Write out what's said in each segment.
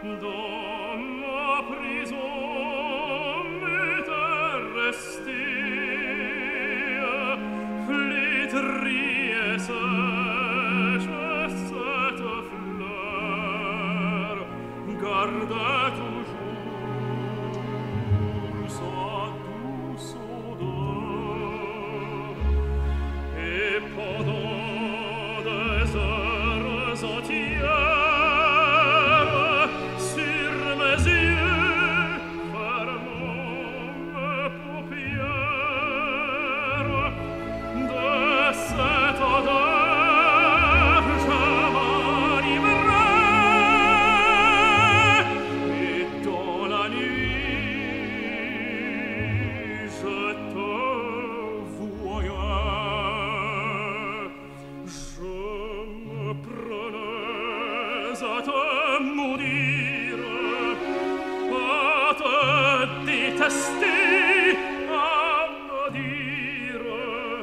dans ma prison m'était restée, flétrie et sèche cette fleur, gardait toujours sa douce odeur, et pendant des heures entières, sur mes yeux, fermant mes paupières, de cette odeur je m'enivrais, et dans la nuit je te voyais. Je me prenais à te maudire, à te détester, à me dire: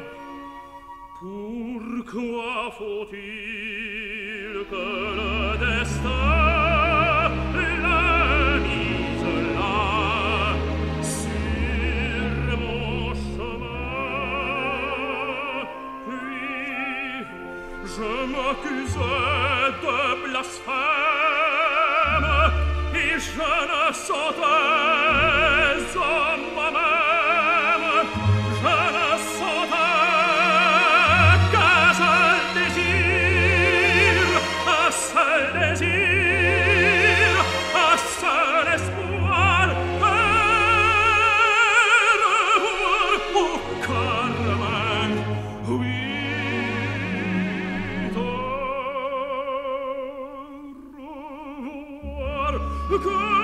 pourquoi faut-il que le destin la mise là, sur mon chemin? Puis je m'accusais de blasphème, et je ne sentais en moi-même, je ne sentais qu'un seul désir, un seul désir, un seul espoir, de revoir au Carmen, oui, de revoir